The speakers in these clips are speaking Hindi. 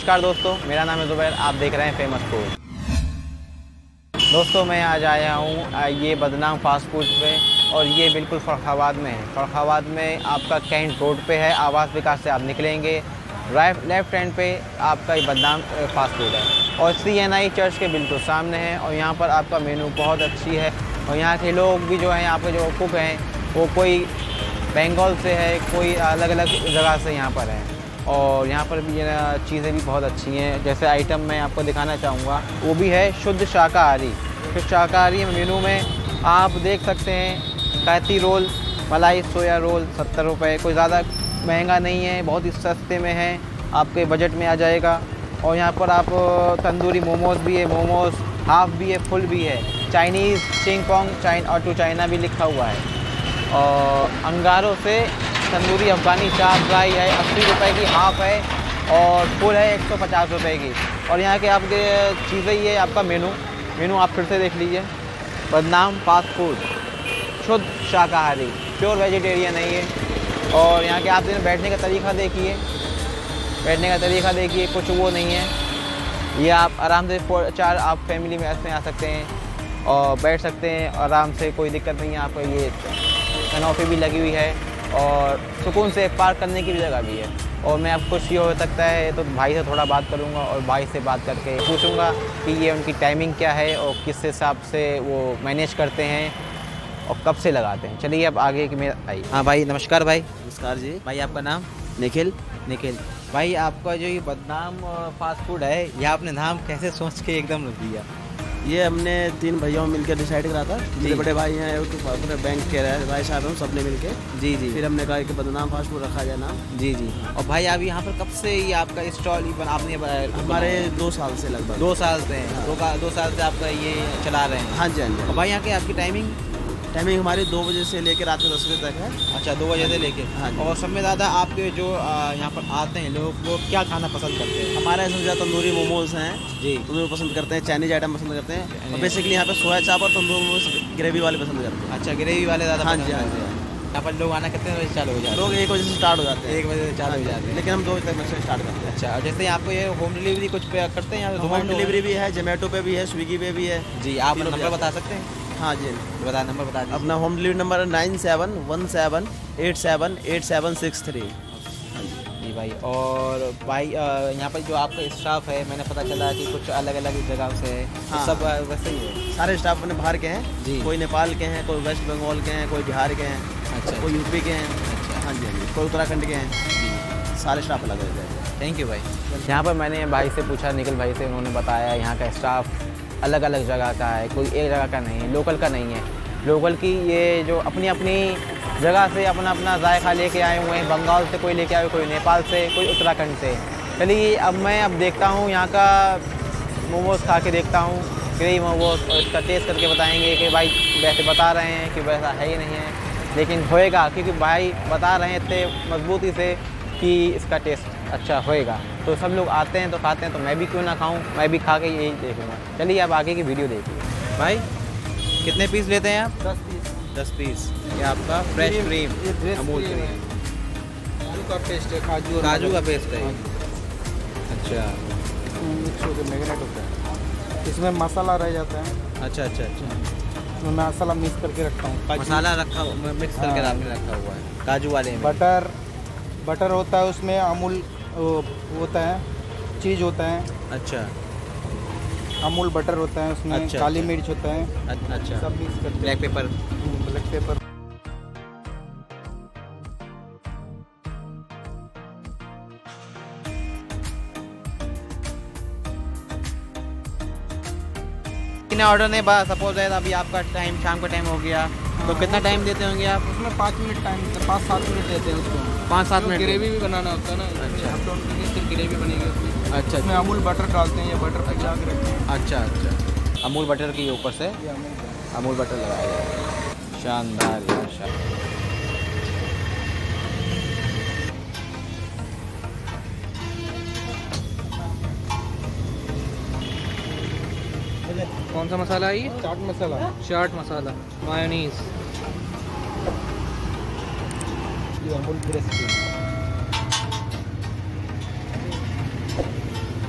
नमस्कार दोस्तों, मेरा नाम है ज़ुबैर। आप देख रहे हैं फेमस फूड। दोस्तों मैं आज आया हूँ ये बदनाम फास्ट फूड पे, और ये बिल्कुल फर्रुखाबाद में है। फर्रुखाबाद में आपका कैंट रोड पे है। आवास विकास से आप निकलेंगे, लेफ्ट हैंड पे आपका ये बदनाम फास्ट फूड है, और CNI चर्च के बिल्कुल सामने है। और यहाँ पर आपका मेनू बहुत अच्छी है, और यहाँ के लोग भी जो हैं, यहाँ पे जो कुक हैं वो कोई बंगाल से है, कोई अलग अलग जगह से यहाँ पर है। और यहाँ पर भी चीज़ें भी बहुत अच्छी हैं। जैसे आइटम मैं आपको दिखाना चाहूँगा, वो भी है शुद्ध शाकाहारी। शुद्ध शाकाहारी मेनू में आप देख सकते हैं कैती रोल, मलाई सोया रोल 70 रुपये। कोई ज़्यादा महंगा नहीं है, बहुत ही सस्ते में है, आपके बजट में आ जाएगा। और यहाँ पर आप तंदूरी मोमोज़ भी है, मोमोज़ हाफ भी है, फुल भी है। चाइनीज़ चिंग पोंग और टू चाइना भी लिखा हुआ है। और अंगारों से तंदूरी अफ़गानी चाट फ्राई है, 80 रुपये की हाफ़ है, और फुल है 150 रुपये की। और यहाँ के आपके चीज़ें ये आपका मेनू आप फिर से देख लीजिए। बदनाम फास्ट फूड, शुद्ध शाकाहारी, प्योर वेजिटेरियन है ये। और यहाँ के आप बैठने का तरीका देखिए, कुछ वो नहीं है। ये आप आराम से 4 आप फैमिली में ऐसे आ सकते हैं और बैठ सकते हैं आराम से, कोई दिक्कत नहीं है। आपको ये कनॉपी भी लगी हुई है, और सुकून से पार्क करने की भी जगह भी है। और मैं अब कुछ ये हो सकता है तो भाई से थोड़ा बात करूंगा, और भाई से बात करके पूछूंगा कि ये उनकी टाइमिंग क्या है और किस हिसाब से वो मैनेज करते हैं और कब से लगाते हैं। चलिए अब आगे कि मेरा भाई। हाँ भाई, नमस्कार भाई। नमस्कार जी। भाई आपका नाम? निखिल। भाई आपका जो ये बदनाम फास्ट फूड है, ये आपने नाम कैसे सोच के एकदम रख दिया? ये हमने 3 भैया मिलकर डिसाइड करा था। मेरे बड़े भाई हैं, पूरे बैंक के भाई साहब हैं, सबने मिलके जी। फिर हमने कहा कि बदनाम फास्ट फूड रखा जाए नाम। जी। और भाई आप यहाँ पर कब से ये आपका स्टॉल आपने हमारे 2 साल से लगभग। 2 साल से हैं। 2 साल से आपका ये चला रहे हैं? हाँ जी। और भाई यहाँ की आपकी टाइमिंग हमारी 2 बजे से लेकर रात के 10 बजे तक है। अच्छा, 2 बजे से लेके। हाँ। और सब में ज़्यादा आपके जो यहाँ पर आते हैं लोग, वो क्या खाना पसंद करते हैं? हमारे यहाँ सबसे ज़्यादा तंदूरी मोमोज हैं जी, तंदूरी पसंद करते हैं, चाइनीज आइटम पसंद करते हैं, और बेसिकली यहाँ पे सोया चाप और तंदूरी मोमोज ग्रेवी वाले पसंद करते हैं। अच्छा, ग्रेवी वाले ज़्यादा? हाँ जी। यहाँ पर लोग आना कितने बजे चालू हो जाते हैं? लोग 1 बजे से स्टार्ट हो जाते हैं। 1 बजे से चालू हो जाते हैं, लेकिन हम 2 बजे तक मैक्सिमम स्टार्ट करते हैं। अच्छा, जैसे आपको ये होम डिलीवरी कुछ करते हैं? होम डिलीवरी भी है, जोमेटो पे भी है, स्विगी पे भी है। जी, आप नंबर बता सकते हैं? हाँ जी, नंबर बता दीजिए। अपना होम डिलीवरी नंबर है 9717878763। जी भाई। और भाई यहाँ पर जो आपका स्टाफ है, मैंने पता चला कि कुछ अलग अलग जगह से है। हाँ। सब वैसे ही है? सारे स्टाफ अपने बाहर के हैं जी। कोई नेपाल के हैं, कोई वेस्ट बंगाल के हैं, कोई बिहार के हैं, अच्छा, कोई यूपी के हैं। अच्छा। हाँ जी, कोई उत्तराखंड के हैं। सारे स्टाफ अलग अलग है। थैंक यू भाई। यहाँ पर मैंने भाई से पूछा, निखिल भाई से, उन्होंने बताया यहाँ का स्टाफ अलग अलग जगह का है, कोई एक जगह का नहीं है, लोकल का नहीं है। लोकल की ये जो अपनी अपनी जगह से अपना अपना जायका लेके आए हुए हैं। बंगाल से कोई लेके आए, कोई नेपाल से, कोई उत्तराखंड से। चलिए अब मैं देखता हूँ यहाँ का मोमोज़ खा के देखता हूँ, ग्रेवी मोमोज़, और इसका टेस्ट करके बताएंगे कि भाई वैसे बता रहे हैं कि वैसा है ही नहीं है, लेकिन होएगा, क्योंकि भाई बता रहे हैं इतने मजबूती से कि इसका टेस्ट अच्छा होएगा। तो सब लोग आते हैं तो खाते हैं, तो मैं भी क्यों ना खाऊं, मैं भी खा के यही देखूंगा। चलिए आप आगे की वीडियो देखिए। भाई कितने पीस लेते हैं आप? 10 पीस। ये आपका फ्रेश क्रीम, अमूल क्रीम, काजू का पेस्ट है, काजू का पेस्ट है। अच्छा, मिक्स होकर मैरिनेट होता है। इसमें मसाला रह जाता है। अच्छा। इसमें मसाला मिक्स करके रखता हूँ। मसाला रखा, मिक्स करके आपने रखा हुआ है काजू वाले में। बटर होता है, उसमें अमूल होता है, चीज़ होता है। अच्छा, अमूल बटर होता है उसमें। अच्छा, काली अच्छा। मिर्च होता है। अच्छा, सब मिक्स करते हैं। Black pepper. Black pepper. कितने ऑर्डर ने बस सपोज है अभी आपका टाइम, शाम का टाइम हो गया, तो कितना टाइम देते होंगे आप? उसमें 5 मिनट टाइम, 5-7 मिनट देते हैं उसको। 5-7 मिनट। ग्रेवी भी बनाना होता है ना। अच्छा। अप डाउन करके फिर ग्रेवी बनेगी उसमें। अच्छा। उसमें अमूल बटर डालते हैं, या बटर पिघला के रखते हैं। अच्छा। अमूल बटर के ऊपर से ये अमूल बटर लगाया जाए। शानदार यार, शानदार। कौन सा मसाला है ये? चाट मसाला, मायोनीज, ये अमूल की रेसिपी।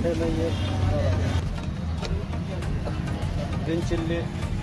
बड़े में ये green chilli,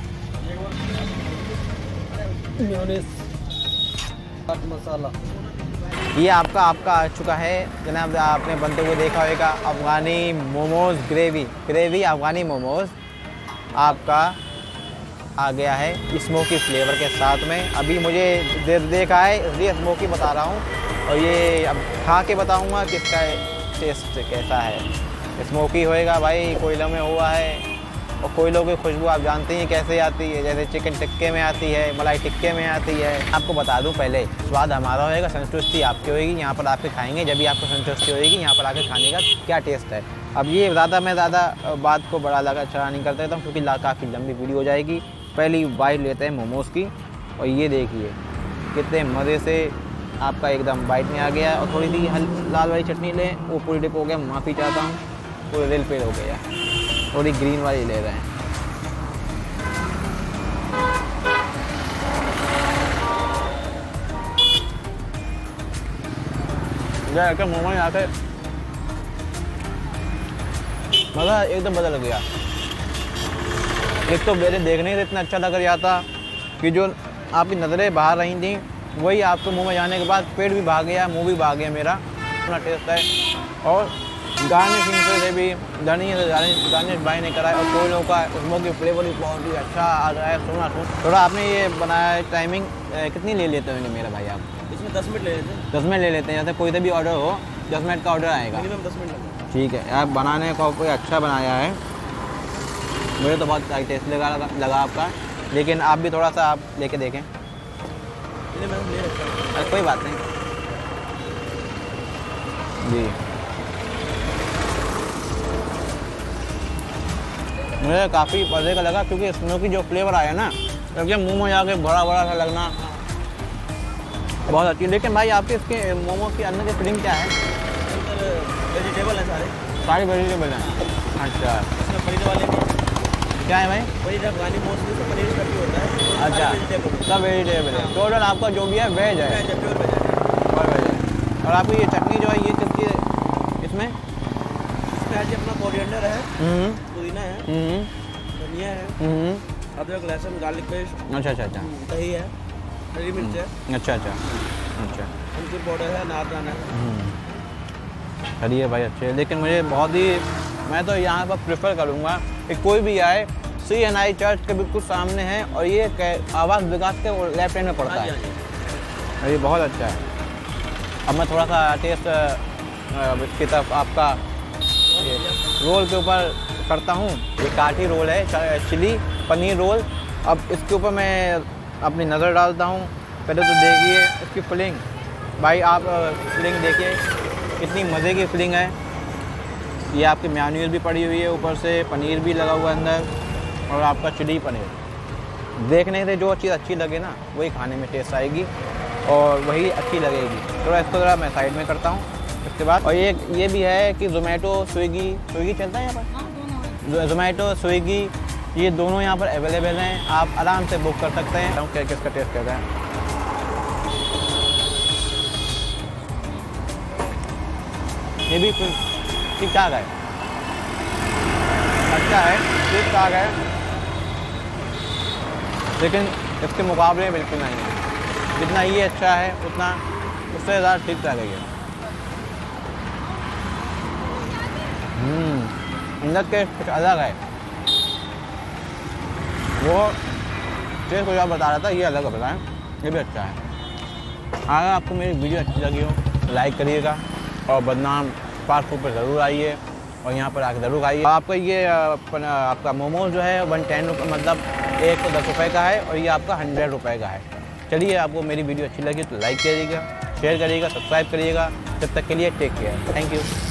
mayonnaise, chaat masala. ये आपका आ चुका है जनाब, आपने बनते हुए देखा होगा Afghani momos gravy Afghani momos आपका आ गया है स्मोकी फ्लेवर के साथ में। अभी मुझे देखा है इसलिए स्मोकी बता रहा हूँ, और ये अब खा के बताऊँगा कि इसका टेस्ट कैसा है। स्मोकी होएगा भाई, कोयलों में हुआ है, और कोयलों की खुशबू आप जानते हैं कैसे आती है, जैसे चिकन टिक्के में आती है, मलाई टिक्के में आती है। आपको बता दूं पहले, स्वाद हमारा होएगा, संतुष्टि आपकी होएगी। यहाँ पर आके खाएंगे, जब भी आपको संतुष्टि होएगी यहाँ पर आके खाने का क्या टेस्ट है। अब ये मैं ज़्यादा बात को बड़ा लगा चढ़ा नहीं करता था, क्योंकि काफ़ी लंबी वीडियो हो जाएगी। पहली बाइट लेते हैं मोमोज़ की, और ये देखिए कितने मज़े से आपका एकदम बाइट में आ गया। और थोड़ी सी लाल वाली चटनी लें, वो पूरी डिप हो गया, माफ़ी चाहता हूँ, पूरे दिल पे हो गया। थोड़ी ग्रीन वाली ले रहे हैं। मोमो यहाँ से मज़ा एकदम बदल गया। एक तो मेरे देखने से इतना अच्छा लग रहा था कि जो आपकी नज़रें बाहर रही थी, वही आपको मुंह में जाने के बाद पेट भी भाग गया, मुंह भी भाग गया मेरा। इतना टेस्ट है। और गार्निशिंग से भी धनिया से गार्निश भाई ने कराया, और कोयलों का स्मोकी फ्लेवर भी बहुत ही अच्छा आ रहा है। सुना थोड़ा आपने ये बनाया है, टाइमिंग कितनी ले लेते होंगे मेरा भाई आप? इसमें 10 मिनट ले लेते हैं। 10 मिनट ले लेते हैं, जैसे कोई सा भी ऑर्डर हो 10 मिनट का ऑर्डर आएगा। मिनिमम 10 मिनट लगेगा। ठीक है, आप बनाने का कोई अच्छा बनाया है, मुझे तो बहुत टेस्ट लगा आपका। लेकिन आप भी थोड़ा सा आप लेके देखें। कोई बात नहीं जी। मुझे काफ़ी मज़े का लगा, क्योंकि स्मोकी जो फ्लेवर आया ना, एकदम मुँह में जाके बड़ा सा लगना बहुत अच्छी। लेकिन भाई आपके इसके मोमो के अंदर की फिलिंग क्या है? वेजिटेबल है सारी वेजिटेबल हैं। अच्छा, इसमें पनीर वाले भी क्या है भाई? पनीर अफगानी मोस्टली से पनीर का भी होता है। अच्छा, सब वेजिटेबल है। टोटल आपका जो भी है वेज है, प्योर वेज है। और वेज है। और आपकी ये चटनी जो है ये किसकी है इसमें? इसमें जी अपना कोरिएंडर है, पुदीना है, धनिया है, अदरक लहसुन गार्लिक पेस्ट। अच्छा, दही है, हरी मिर्च है। अच्छा, अमचूर पाउडर है, नारदाना है। खरी है भाई, अच्छे। लेकिन मुझे बहुत ही, मैं तो यहाँ पर प्रेफर करूँगा कि कोई भी आए, CNI चर्च के बिल्कुल सामने है, और ये आवास विकास के लेफ्ट हैंड में पड़ता है। ये बहुत अच्छा है। अब मैं थोड़ा सा टेस्ट इसकी तरफ आपका रोल के ऊपर करता हूँ। ये काठी रोल है, चिली पनीर रोल। अब इसके ऊपर मैं अपनी नज़र डालता हूँ। पहले तो देखिए इसकी फिलिंग, भाई आप फिलिंग देखिए कितनी मज़े की फिलिंग है। ये आपकी मेयोनीज़ भी पड़ी हुई है, ऊपर से पनीर भी लगा हुआ है अंदर, और आपका चिली पनीर। देखने से जो चीज़ अच्छी लगे ना, वही खाने में टेस्ट आएगी, और वही अच्छी लगेगी। थोड़ा इसको ज़रा मैं साइड में करता हूँ इसके बाद। और ये भी है कि ज़ोमैटो स्विगी चलता है यहाँ पर। ज़ोमैटो स्विगी ये दोनों यहाँ पर अवेलेबल हैं, आप आराम से बुक कर सकते हैं। क्या किसका टेस्ट कैसा है? ये भी ठीक ठाक है, अच्छा है, ठीक ठाक है, लेकिन इसके मुकाबले बिल्कुल नहीं है। जितना ये अच्छा है उतना उससे ज़्यादा ठीक ठाक है। अंदर के कुछ अलग है, वो टेस्ट को जो बता रहा था ये अलग है, बताएं, ये भी अच्छा है। अगर आपको मेरी वीडियो अच्छी लगी हो लाइक करिएगा, और बदनाम फास्ट फूड पर ज़रूर आइए, और यहाँ पर आकर ज़रूर खाइए। आपका ये आपका मोमोज जो है 110 रुपये, मतलब 110 रुपये का है, और ये आपका 100 रुपये का है। चलिए, आपको मेरी वीडियो अच्छी लगी तो लाइक करिएगा, शेयर करिएगा, सब्सक्राइब करिएगा। तब तक के लिए टेक केयर, थैंक यू।